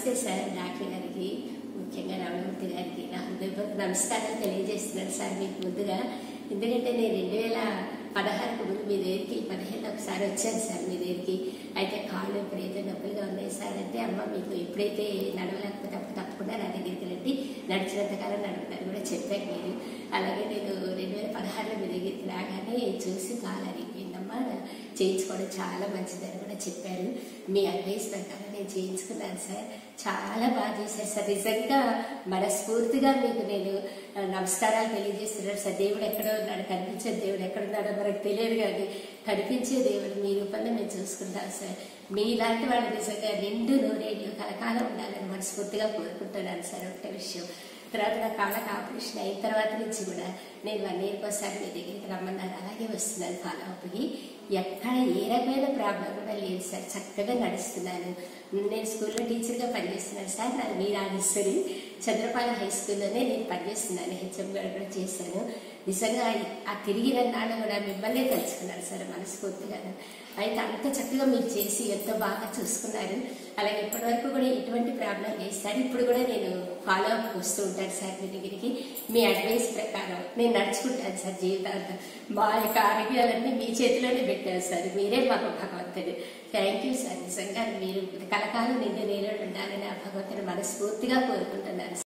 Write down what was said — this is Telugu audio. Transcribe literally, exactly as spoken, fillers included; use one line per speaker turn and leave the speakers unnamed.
నమస్తే సార్, డాక్టర్ గారికి, ముఖ్యంగా రామమూర్తి గారికి నా హృదయపూర్వక నమస్కారాలు తెలియజేస్తున్నాను సార్ మీకు ముందుగా. ఎందుకంటే నేను రెండు వేల పదహారుకు ముందు మీ దగ్గరికి పదిహేను ఒకసారి వచ్చాను సార్ మీ దగ్గరికి. అయితే కాళ్ళు ఎప్పుడైతే నొప్పులుగా ఉన్నాయి సార్ అంటే, అమ్మ మీకు ఎప్పుడైతే నడవలేకపోతే అప్పుడు తప్పకుండా నా దగ్గరికి రండి, నడిచినంతకాలం నడుపుతాను కూడా చెప్పాను మీరు. అలాగే నేను రెండు వేల పదహారులో మీ దగ్గరికి రాగానే చూసి కాలు అరిగిపోయిందమ్మా, చేయించుకోవడం చాలా మంచిదని కూడా చెప్పారు. మీ అడ్వైస్ ప్రకారం నేను చేయించుకున్నాను సార్. చాలా బాగా చేశారు సార్. నిజంగా మనస్ఫూర్తిగా మీకు నేను నమస్కారాలు తెలియజేస్తున్నాను సార్. దేవుడు ఎక్కడో ఉన్నాడు, కనిపించే దేవుడు ఎక్కడున్నాడో మనకు తెలియదు, కానీ కనిపించే దేవుడు మీ రూపంలో మేము చూసుకుంటాం సార్. మీలాంటి వాళ్ళు నిజంగా నిండు నూరేళ్ళు కలకాలం ఉండాలని మనస్ఫూర్తిగా కోరుకుంటున్నాను సార్. ఒకటే విషయం, తర్వాత నా కాళ్ళకి ఆపరేషన్ అయిన తర్వాత నుంచి కూడా నేను వన్ ఇయర్కి ఒకసారి మీ దగ్గరికి రమ్మన్నారు, అలాగే వస్తున్నాను ఫాలో అప్కి. ఎక్కడ ఏ రకమైన ప్రాబ్లం కూడా లేదు సార్, చక్కగా నడుస్తున్నాను. నేను స్కూల్లో టీచర్గా పనిచేస్తున్నాను సార్. నాది మీ రాజేశ్వరి చంద్రపాల హై స్కూల్లోనే నేను పనిచేస్తున్నాను, హెచ్ఎం గారు కూడా చేశాను. నిజంగా ఆ తిరిగిన నాన్న కూడా మిమ్మల్నే తలుచుకున్నాను సార్ మనస్ఫూర్తిగా. అయితే అంత చక్కగా మీరు చేసి ఎంతో బాగా చూసుకున్నారు. అలాగే ఇప్పటి వరకు కూడా ఎటువంటి ప్రాబ్లం లేదు సార్. ఇప్పుడు కూడా నేను ఫాలో అప్ వస్తూ ఉంటాను సార్ మీ దగ్గరికి. మీ అడ్వైస్ ప్రకారం నేను నడుచుకుంటాను సార్ జీవితాంతం. మా యొక్క ఆరోగ్యాలన్నీ మీ చేతిలోనే పెట్టారు సార్, మీరే మాకు భగవంతుడు. Thank you sir. నిజంగా మీరు కలకాలం నిండు నీళ్ళు ఉండాలని ఆ భగవంతుని మనస్ఫూర్తిగా కోరుకుంటున్నాను.